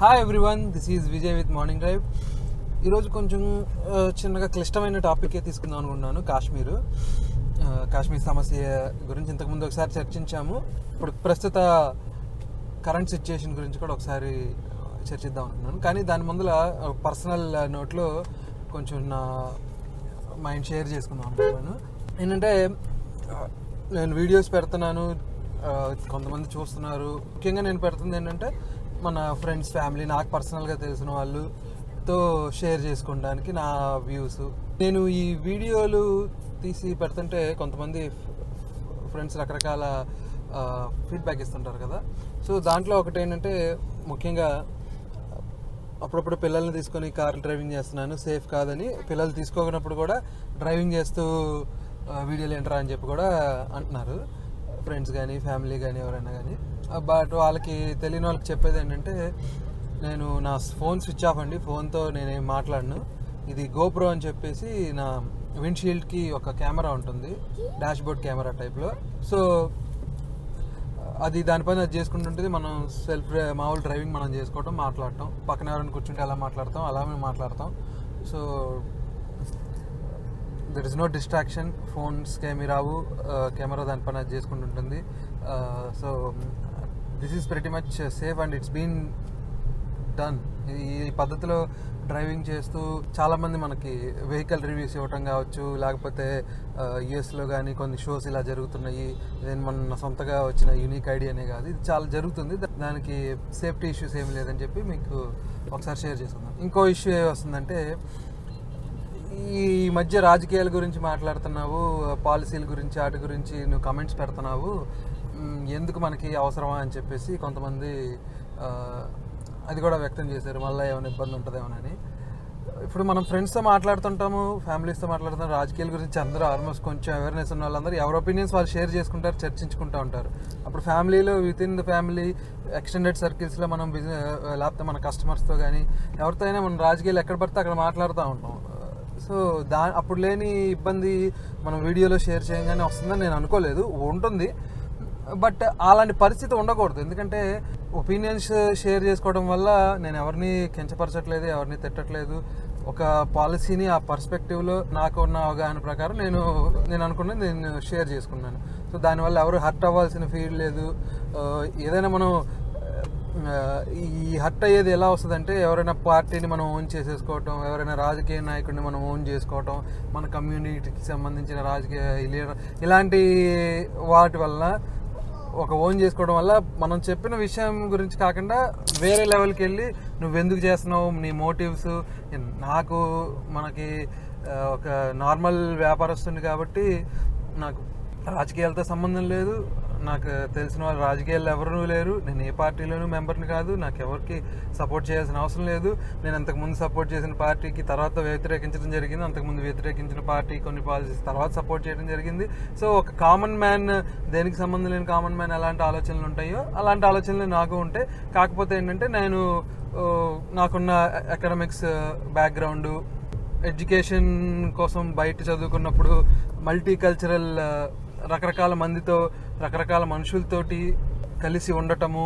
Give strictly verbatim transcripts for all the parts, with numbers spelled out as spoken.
Hi everyone, this is Vijay with morning drive. ఈరోజు కొంచెం చిన్నగా క్లిష్టమైన టాపిక్ తీసుకుందాం అనుకుంటున్నాను. కాశ్మీర్ కాశ్మీర్ సమస్య గురించి ఇంతకుముందు ఒకసారి చర్చించాము. ఇప్పుడు ప్రస్తుత కరెంట్ సిచ్యుయేషన్ గురించి కూడా ఒకసారి చర్చిద్దాం అనుకున్నాను. కానీ దాని ముందర పర్సనల్ నోట్లో కొంచెం నా మైండ్ షేర్ చేసుకుందాం అనుకున్నాను. ఏంటంటే నేను వీడియోస్ పెడుతున్నాను, కొంతమంది చూస్తున్నారు. ముఖ్యంగా నేను పెడుతుంది ఏంటంటే మన ఫ్రెండ్స్, ఫ్యామిలీ, నాకు పర్సనల్గా తెలిసిన వాళ్ళతో షేర్ చేసుకోవడానికి నా వ్యూస్. నేను ఈ వీడియోలు తీసి పెడుతుంటే కొంతమంది ఫ్రెండ్స్ రకరకాల ఫీడ్బ్యాక్ ఇస్తుంటారు కదా. సో దాంట్లో ఒకటి ఏంటంటే, ముఖ్యంగా అప్పుడప్పుడు పిల్లల్ని తీసుకొని కార్ డ్రైవింగ్ చేస్తున్నాను, సేఫ్ కాదని. పిల్లలు తీసుకోకున్నప్పుడు కూడా డ్రైవింగ్ చేస్తూ వీడియోలు ఏంటరా అని చెప్పి కూడా అంటున్నారు ఫ్రెండ్స్ కానీ, ఫ్యామిలీ కానీ, ఎవరైనా కానీ. బట్ వాళ్ళకి తెలియని వాళ్ళకి చెప్పేది ఏంటంటే, నేను నా ఫోన్ స్విచ్ ఆఫ్ అండి, ఫోన్తో నేనేం మాట్లాడను. ఇది గోప్రో అని చెప్పేసి నా విండ్షీల్డ్కి ఒక కెమెరా ఉంటుంది, డాష్ బోర్డ్ కెమెరా టైప్లో. సో అది దానిపైన అది చేసుకుంటుంటుంది. మనం సెల్ఫ్ మామూలు డ్రైవింగ్ మనం చేసుకోవటం, మాట్లాడటం, పక్కన ఎవరైనా కూర్చుంటే ఎలా మాట్లాడతాం అలా మేము మాట్లాడతాం. So there is no distraction. ఫోన్స్కి ఏమి రావు, కెమెరా దానిపైన అది చేసుకుంటుంటుంది. So this is very much safe and it's been done. ఈ పద్ధతిలో డ్రైవింగ్ చేస్తూ చాలామంది మనకి వెహికల్ రివ్యూస్ ఇవ్వటం కావచ్చు, లేకపోతే యూఎస్లో కానీ కొన్ని షోస్ ఇలా జరుగుతున్నాయి. నేను మన సొంతగా వచ్చిన యూనిక్ ఐడియానే కాదు, ఇది చాలా జరుగుతుంది. దానికి సేఫ్టీ ఇష్యూస్ ఏమి లేదని చెప్పి మీకు ఒకసారి షేర్ చేసుకుందాం. ఇంకో ఇష్యూ ఏ వస్తుందంటే, ఈ మధ్య రాజకీయాల గురించి మాట్లాడుతున్నావు, పాలసీల గురించి, వాటి గురించి నువ్వు కమెంట్స్ పెడుతున్నావు, ఎందుకు మనకి అవసరమా అని చెప్పేసి కొంతమంది అది కూడా వ్యక్తం చేశారు. మళ్ళీ ఏమైనా ఇబ్బంది ఉంటుందేమోనని. ఇప్పుడు మనం ఫ్రెండ్స్తో మాట్లాడుతుంటాము, ఫ్యామిలీస్తో మాట్లాడుతాం, రాజకీయాల గురించి అందరూ ఆల్మోస్ట్ కొంచెం అవేర్నెస్ ఉన్న వాళ్ళందరూ ఎవరి ఒపీనియన్స్ వాళ్ళు షేర్ చేసుకుంటారు, చర్చించుకుంటూ ఉంటారు. అప్పుడు ఫ్యామిలీలో, with in the family extended సర్కిల్స్లో మనం బిజినెస్, లేకపోతే మన కస్టమర్స్తో కానీ ఎవరితో అయినా మనం రాజకీయాలు ఎక్కడ పడితే అక్కడ మాట్లాడుతూ ఉంటాం. సో దా అప్పుడు లేని ఇబ్బంది మనం వీడియోలో షేర్ చేయగానే వస్తుందని నేను అనుకోలేదు. ఉంటుంది, బట్ అలాంటి పరిస్థితి ఉండకూడదు. ఎందుకంటే ఒపీనియన్స్ షేర్ చేసుకోవడం వల్ల నేను ఎవరిని కించపరచట్లేదు, ఎవరిని తిట్టట్లేదు. ఒక పాలసీని ఆ పర్స్పెక్టివ్లో నాకు ఉన్న అవగాహన ప్రకారం నేను నేను అనుకున్నది నేను షేర్ చేసుకున్నాను. సో దానివల్ల ఎవరు హర్ట్ అవ్వాల్సిన ఫీల్ లేదు. ఏదైనా మనం ఈ హర్ట్ అయ్యేది ఎలా వస్తుందంటే, ఎవరైనా పార్టీని మనం ఓన్ చేసేసుకోవటం, ఎవరైనా రాజకీయ నాయకుడిని మనం ఓన్ చేసుకోవటం, మన కమ్యూనిటీకి సంబంధించిన రాజకీయ లీడర్, ఇలాంటి వాటి వల్ల ఒక ఓన్ చేసుకోవడం వల్ల మనం చెప్పిన విషయం గురించి కాకుండా వేరే లెవెల్కి వెళ్ళి నువ్వెందుకు చేస్తున్నావు, నీ మోటివ్స్. నాకు మనకి ఒక నార్మల్ వ్యాపారస్తుంది కాబట్టి నాకు రాజకీయాలతో సంబంధం లేదు. నాకు తెలిసిన వాళ్ళు రాజకీయాల్లో ఎవరు లేరు. నేను ఏ పార్టీలోనూ మెంబర్ని కాదు. నాకు ఎవరికి సపోర్ట్ చేయాల్సిన అవసరం లేదు. నేను అంతకుముందు సపోర్ట్ చేసిన పార్టీకి తర్వాత వ్యతిరేకించడం జరిగింది. అంతకుముందు వ్యతిరేకించిన పార్టీ కొన్ని పాలసీస్ తర్వాత సపోర్ట్ చేయడం జరిగింది. సో ఒక కామన్ మ్యాన్, దేనికి సంబంధం లేని కామన్ మ్యాన్ ఎలాంటి ఆలోచనలు ఉంటాయో అలాంటి ఆలోచనలు నాకు ఉంటాయి. కాకపోతే ఏంటంటే, నేను నాకున్న ఎకనామిక్స్ బ్యాక్గ్రౌండు, ఎడ్యుకేషన్ కోసం బయట చదువుకున్నప్పుడు మల్టీ కల్చరల్, రకరకాల మందితో, రకరకాల మనుషులతోటి కలిసి ఉండటము,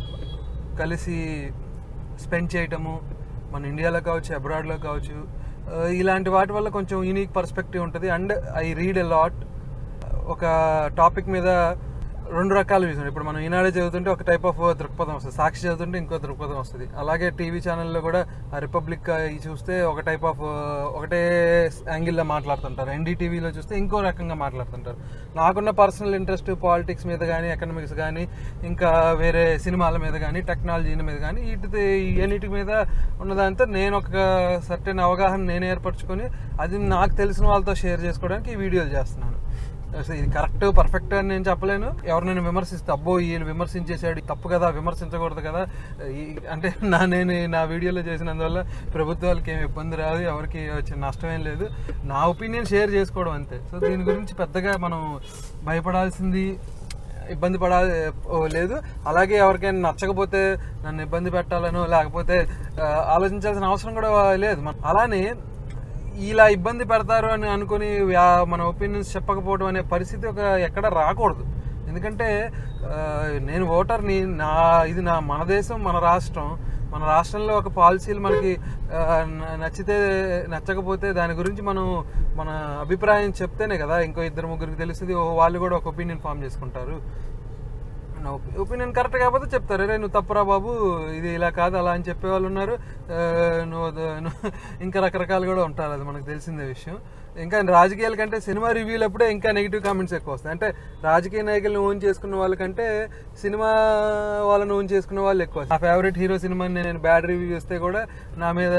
కలిసి స్పెండ్ చేయటము, మన ఇండియాలో కావచ్చు, అబ్రాడ్లో కావచ్చు, ఇలాంటి వాటి వల్ల కొంచెం యూనిక్ పర్స్పెక్టివ్ ఉంటుంది. And I read a lot. ఒక టాపిక్ మీద రెండు రకాల వ్యూస్ ఉంటాయి. ఇప్పుడు మనం ఈనాడే చదువుతుంటే ఒక టైప్ ఆఫ్ దృక్పథం వస్తుంది, సాక్షి చదువుతుంటే ఇంకో దృక్పథం వస్తుంది. అలాగే టీవీ ఛానల్లో కూడా రిపబ్లిక్ చూస్తే ఒక టైప్ ఆఫ్ ఒకటే యాంగిల్లో మాట్లాడుతుంటారు, ఎన్డీటీవీలో చూస్తే ఇంకో రకంగా మాట్లాడుతుంటారు. నాకున్న పర్సనల్ ఇంట్రెస్ట్ పాలిటిక్స్ మీద కానీ, ఎకనామిక్స్ కానీ, ఇంకా వేరే సినిమాల మీద కానీ, టెక్నాలజీ మీద కానీ, వీటి అన్నిటి మీద ఉన్నదాంతో నేను ఒక సర్టెన్ అవగాహన నేను ఏర్పరచుకొని అది నాకు తెలిసిన వాళ్ళతో షేర్ చేసుకోవడానికి ఈ వీడియోలు చేస్తున్నాను. ఇది కరెక్ట్, పర్ఫెక్ట్ అని నేను చెప్పలేను. ఎవరినైనా విమర్శిస్తే అబ్బో ఈయన విమర్శించేసాడు, తప్పు కదా, విమర్శించకూడదు కదా అంటే నా నేను నా వీడియోలో చేసినందువల్ల ప్రభుత్వాలకి ఏమి ఇబ్బంది రాదు, ఎవరికి వచ్చిన నష్టం ఏం లేదు. నా ఒపీనియన్ షేర్ చేసుకోవడం అంతే. సో దీని గురించి పెద్దగా మనం భయపడాల్సింది, ఇబ్బంది పడా లేదు. అలాగే ఎవరికైనా నచ్చకపోతే నన్ను ఇబ్బంది పెట్టాలనో లేకపోతే ఆలోచించాల్సిన అవసరం కూడా లేదు. అలానే ఇలా ఇబ్బంది పెడతారు అని అనుకుని మన ఒపీనియన్స్ చెప్పకపోవడం అనే పరిస్థితి ఒక ఎక్కడ రాకూడదు. ఎందుకంటే నేను ఓటర్ని, నా ఇది నా మన దేశం, మన రాష్ట్రం, మన రాష్ట్రంలో ఒక పాలసీలు మనకి నచ్చితే నచ్చకపోతే దాని గురించి మనం మన అభిప్రాయం చెప్తేనే కదా ఇంకో ఇద్దరు ముగ్గురికి తెలుస్తుంది, వాళ్ళు కూడా ఒక ఒపీనియన్ ఫామ్ చేసుకుంటారు. ఒపీనియన్ కరెక్ట్ కాకపోతే చెప్తారు, రే నువ్వు తప్పురా బాబు, ఇది ఇలా కాదు అలా అని చెప్పే వాళ్ళు ఉన్నారు. నువ్వు ఇంకా రకరకాలు కూడా ఉంటారు, అది మనకు తెలిసిందే విషయం. ఇంకా రాజకీయాల కంటే సినిమా రివ్యూలు అప్పుడే ఇంకా నెగిటివ్ కామెంట్స్ ఎక్కువ వస్తాయి. అంటే రాజకీయ నాయకులను ఓన్ చేసుకున్న వాళ్ళకంటే సినిమా వాళ్ళని ఓన్ చేసుకున్న వాళ్ళు ఎక్కువ. నా ఫేవరెట్ హీరో సినిమాని నేను బ్యాడ్ రివ్యూ ఇస్తే కూడా నా మీద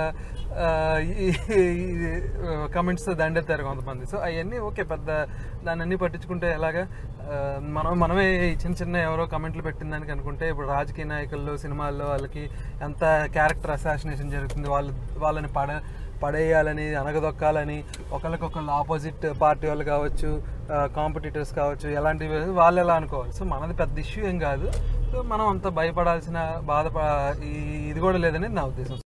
కమెంట్స్ దండెత్తారు కొంతమంది. సో అవన్నీ ఓకే, పెద్ద దాన్ని అన్నీ పట్టించుకుంటే ఎలాగా, మనం మనమే చిన్న చిన్న ఎవరో కమెంట్లు పెట్టిన దానికి అనుకుంటే ఇప్పుడు రాజకీయ నాయకుల్లో సినిమాల్లో వాళ్ళకి ఎంత క్యారెక్టర్ అసాసినేషన్ జరుగుతుంది, వాళ్ళు వాళ్ళని పడ పడేయాలని అనగదొక్కాలని ఒకరికొకళ్ళు ఆపోజిట్ పార్టీ వాళ్ళు కావచ్చు, కాంపిటీటర్స్ కావచ్చు, ఎలాంటివి వాళ్ళు ఎలా అనుకోవాలి. సో మనది పెద్ద ఇష్యూ ఏం కాదు, సో మనం అంత భయపడాల్సిన బాధ ఇది కూడా లేదనేది నా ఉద్దేశం.